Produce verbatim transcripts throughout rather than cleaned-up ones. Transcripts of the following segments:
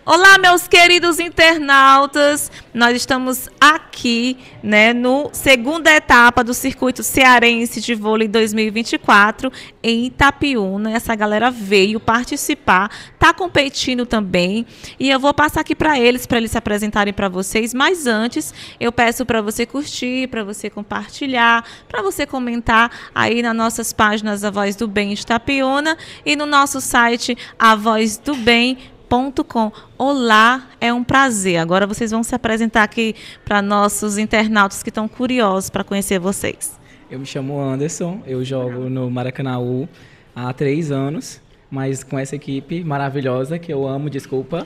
Olá, meus queridos internautas, nós estamos aqui, né, no segunda etapa do Circuito Cearense de Vôlei dois mil e vinte e quatro em Itapiúna. Essa galera veio participar, tá competindo também, e eu vou passar aqui para eles, para eles se apresentarem para vocês, mas antes eu peço para você curtir, para você compartilhar, para você comentar aí nas nossas páginas A Voz do Bem de Itapiúna e no nosso site a voz do bem ponto com. Olá, é um prazer. Agora vocês vão se apresentar aqui para nossos internautas que estão curiosos para conhecer vocês. Eu me chamo Anderson, eu jogo no Maracanaú há três anos, mas com essa equipe maravilhosa que eu amo, desculpa.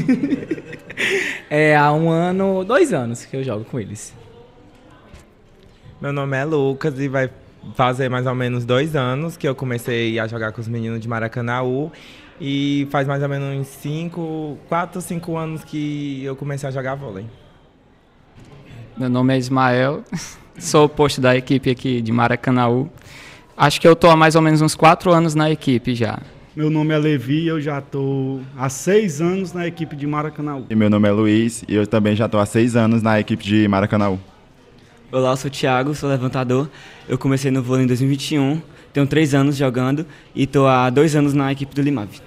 É há um ano, dois anos que eu jogo com eles. Meu nome é Lucas e vai fazer mais ou menos dois anos que eu comecei a jogar com os meninos de Maracanaú. E faz mais ou menos uns cinco, quatro, cinco anos que eu comecei a jogar vôlei. Meu nome é Ismael, sou o posto da equipe aqui de Maracanaú. Acho que eu estou há mais ou menos uns quatro anos na equipe já. Meu nome é Levi, eu já estou há seis anos na equipe de Maracanaú. E meu nome é Luiz e eu também já estou há seis anos na equipe de Maracanaú. Olá, eu sou o Thiago, sou levantador. Eu comecei no vôlei em dois mil e vinte e um, tenho três anos jogando e estou há dois anos na equipe do Limave.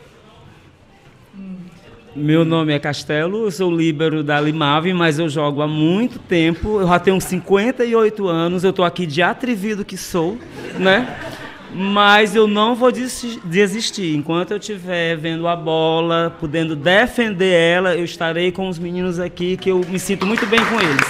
Meu nome é Castelo, eu sou líbero da Limave, mas eu jogo há muito tempo, eu já tenho cinquenta e oito anos, eu estou aqui de atrevido que sou, né? Mas eu não vou desistir, enquanto eu estiver vendo a bola, podendo defender ela, eu estarei com os meninos aqui, que eu me sinto muito bem com eles.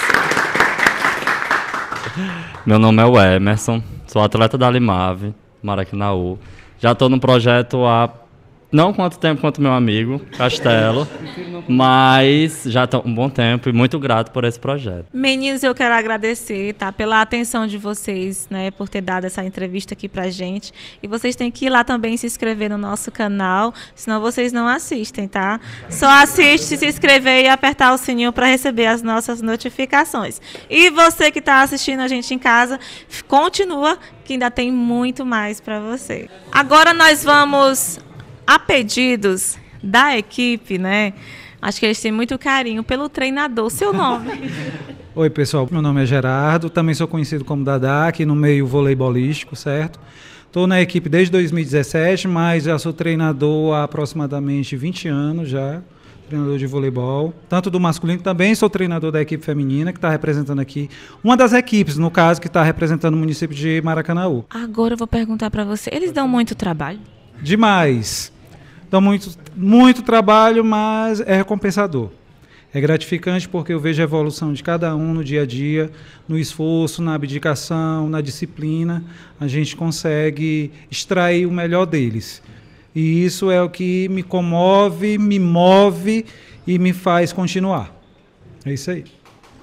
Meu nome é o Emerson, sou atleta da Limave, Maracanaú. Já estou no projeto há não quanto tempo quanto meu amigo, Castelo, mas já estou um bom tempo e muito grato por esse projeto. Meninos, eu quero agradecer, tá, pela atenção de vocês, né, por ter dado essa entrevista aqui pra gente. E vocês têm que ir lá também se inscrever no nosso canal, senão vocês não assistem, tá? Só assiste, se inscrever e apertar o sininho para receber as nossas notificações. E você que está assistindo a gente em casa, continua, que ainda tem muito mais para você. Agora nós vamos a pedidos da equipe, né? Acho que eles têm muito carinho pelo treinador. Seu nome? Oi, pessoal. Meu nome é Gerardo. Também sou conhecido como Dadá, aqui no meio voleibolístico, certo? Estou na equipe desde dois mil e dezessete, mas já sou treinador há aproximadamente vinte anos já. Treinador de voleibol, tanto do masculino, também sou treinador da equipe feminina, que está representando aqui, uma das equipes, no caso, que está representando o município de Maracanaú. Agora eu vou perguntar para você, eles dão muito trabalho? Demais. Dão muito, muito trabalho, mas é recompensador. É gratificante porque eu vejo a evolução de cada um no dia a dia, no esforço, na abdicação, na disciplina. A gente consegue extrair o melhor deles. E isso é o que me comove, me move e me faz continuar. É isso aí.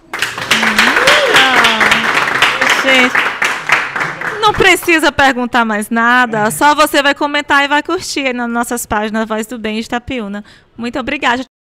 Gente, não precisa perguntar mais nada, só você vai comentar e vai curtir nas nossas páginas Voz do Bem de Itapiúna. Muito obrigada.